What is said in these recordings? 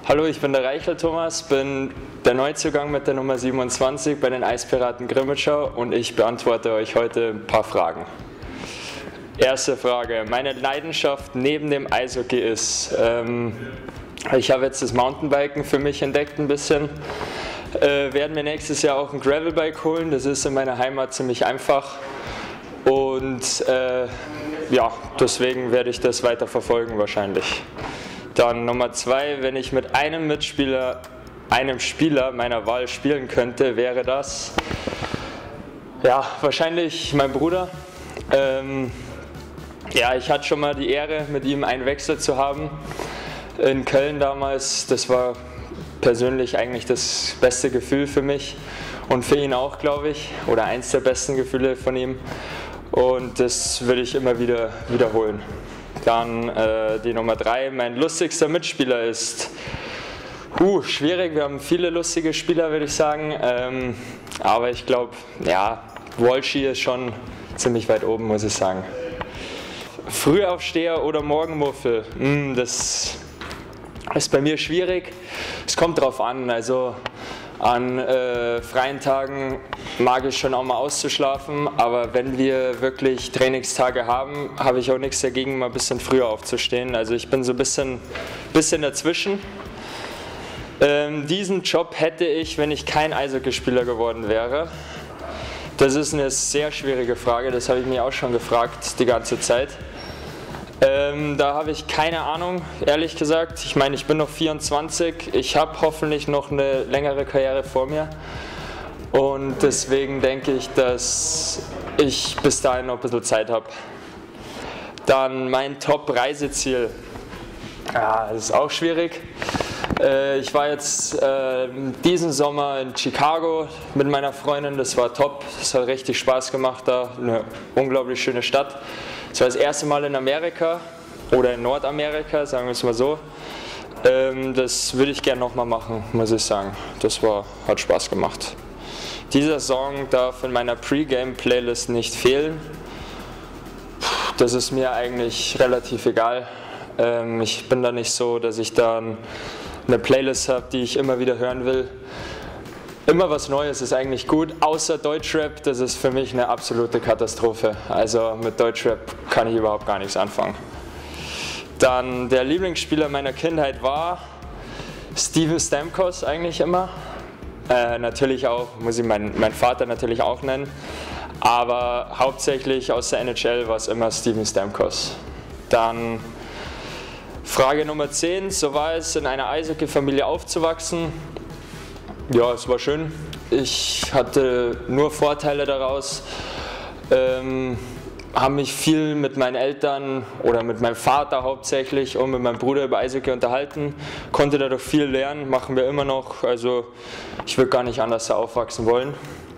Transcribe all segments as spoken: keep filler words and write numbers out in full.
Hallo, ich bin der Reichel Thomas, bin der Neuzugang mit der Nummer siebenundzwanzig bei den Eispiraten Grimmitschau und ich beantworte euch heute ein paar Fragen. Erste Frage, meine Leidenschaft neben dem Eishockey ist, ähm, ich habe jetzt das Mountainbiken für mich entdeckt ein bisschen, äh, werden wir nächstes Jahr auch ein Gravelbike holen, das ist in meiner Heimat ziemlich einfach und äh, ja, deswegen werde ich das weiter verfolgen wahrscheinlich. Dann Nummer zwei, wenn ich mit einem Mitspieler, einem Spieler meiner Wahl spielen könnte, wäre das ja wahrscheinlich mein Bruder. Ähm, ja, ich hatte schon mal die Ehre, mit ihm einen Wechsel zu haben in Köln damals. Das war persönlich eigentlich das beste Gefühl für mich und für ihn auch, glaube ich, oder eins der besten Gefühle von ihm. Und das würde ich immer wieder wiederholen. Dann äh, die Nummer drei, mein lustigster Mitspieler ist uh, schwierig, wir haben viele lustige Spieler, würde ich sagen, ähm, aber ich glaube, ja, Walshy ist schon ziemlich weit oben, muss ich sagen. Frühaufsteher oder Morgenmuffel, mm, das ist bei mir schwierig, es kommt drauf an, also an äh, freien Tagen mag ich schon auch mal auszuschlafen, aber wenn wir wirklich Trainingstage haben, habe ich auch nichts dagegen, mal ein bisschen früher aufzustehen. Also ich bin so ein bisschen, bisschen dazwischen. Ähm, diesen Job hätte ich, wenn ich kein Eishockeyspieler geworden wäre. Das ist eine sehr schwierige Frage, das habe ich mir auch schon gefragt die ganze Zeit. Ähm, da habe ich keine Ahnung, ehrlich gesagt. Ich meine, ich bin noch vierundzwanzig, ich habe hoffentlich noch eine längere Karriere vor mir und deswegen denke ich, dass ich bis dahin noch ein bisschen Zeit habe. Dann mein Top-Reiseziel. Ja, das ist auch schwierig. Äh, ich war jetzt äh, diesen Sommer in Chicago mit meiner Freundin, das war top, es hat richtig Spaß gemacht da, eine unglaublich schöne Stadt. Es war das erste Mal in Amerika oder in Nordamerika, sagen wir es mal so. Ähm, das würde ich gerne nochmal machen, muss ich sagen. Das war, hat Spaß gemacht. Dieser Song darf in meiner Pre-Game-Playlist nicht fehlen. Das ist mir eigentlich relativ egal. Ähm, ich bin da nicht so, dass ich da eine Playlist habe, die ich immer wieder hören will. Immer was Neues ist eigentlich gut, außer Deutschrap, das ist für mich eine absolute Katastrophe. Also mit Deutschrap kann ich überhaupt gar nichts anfangen. Dann der Lieblingsspieler meiner Kindheit war Steven Stamkos eigentlich immer. Äh, natürlich auch, muss ich meinen mein Vater natürlich auch nennen, aber hauptsächlich aus der N H L war es immer Steven Stamkos. Dann Frage Nummer zehn, so war es in einer Eishockey-Familie aufzuwachsen. Ja, es war schön. Ich hatte nur Vorteile daraus. Ähm, habe mich viel mit meinen Eltern oder mit meinem Vater hauptsächlich und mit meinem Bruder über Eishockey unterhalten. Konnte dadurch viel lernen, machen wir immer noch. Also ich würde gar nicht anders aufwachsen wollen.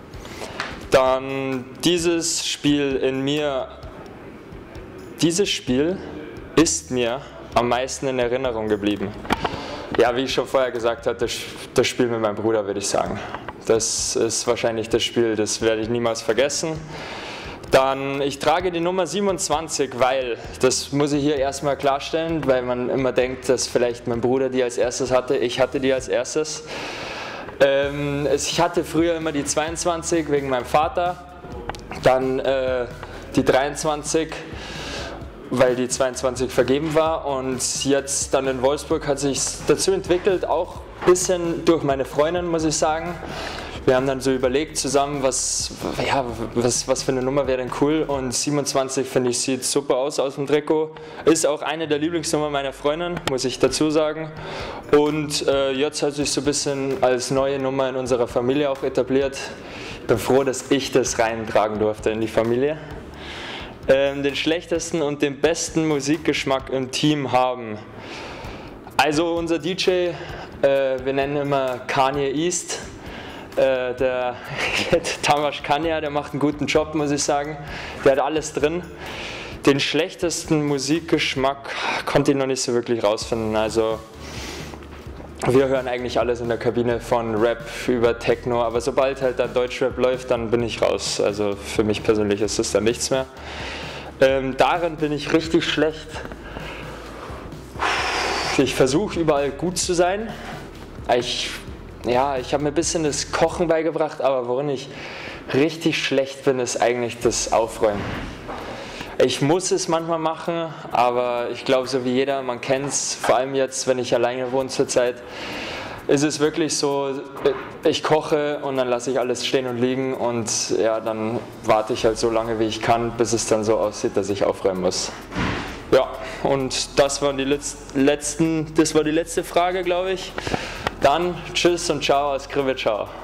Dann dieses Spiel in mir, dieses Spiel ist mir am meisten in Erinnerung geblieben. Ja, wie ich schon vorher gesagt habe, das, das Spiel mit meinem Bruder, würde ich sagen. Das ist wahrscheinlich das Spiel, das werde ich niemals vergessen. Dann, ich trage die Nummer siebenundzwanzig, weil, das muss ich hier erstmal klarstellen, weil man immer denkt, dass vielleicht mein Bruder die als erstes hatte, ich hatte die als erstes. Ähm, ich hatte früher immer die zweiundzwanzig wegen meinem Vater, dann äh, die dreiundzwanzig, weil die zweiundzwanzig vergeben war und jetzt dann in Wolfsburg hat sich dazu entwickelt, auch ein bisschen durch meine Freundin, muss ich sagen. Wir haben dann so überlegt zusammen, was, ja, was, was für eine Nummer wäre denn cool und siebenundzwanzig finde ich sieht super aus aus dem Trikot. Ist auch eine der Lieblingsnummern meiner Freundin, muss ich dazu sagen. Und äh, jetzt hat sich so ein bisschen als neue Nummer in unserer Familie auch etabliert. Ich bin froh, dass ich das reintragen durfte in die Familie. Ähm, den schlechtesten und den besten Musikgeschmack im Team haben. Also unser D J, äh, wir nennen immer Kanye East. Äh, der Tamas Kanya, der macht einen guten Job, muss ich sagen. Der hat alles drin. Den schlechtesten Musikgeschmack konnte ich noch nicht so wirklich rausfinden. Also wir hören eigentlich alles in der Kabine, von Rap über Techno, aber sobald halt dann Deutschrap läuft, dann bin ich raus. Also für mich persönlich ist das dann nichts mehr. Ähm, darin bin ich richtig schlecht. ich versuche überall gut zu sein. Ich, ja, ich habe mir ein bisschen das Kochen beigebracht, aber worin ich richtig schlecht bin, ist eigentlich das Aufräumen. Ich muss es manchmal machen, aber ich glaube, so wie jeder, man kennt es, vor allem jetzt, wenn ich alleine wohne zurzeit, ist es wirklich so, ich koche und dann lasse ich alles stehen und liegen und ja, dann warte ich halt so lange, wie ich kann, bis es dann so aussieht, dass ich aufräumen muss. Ja, und das waren die letzten, das war die letzte Frage, glaube ich. Dann tschüss und ciao aus Kriwitschau.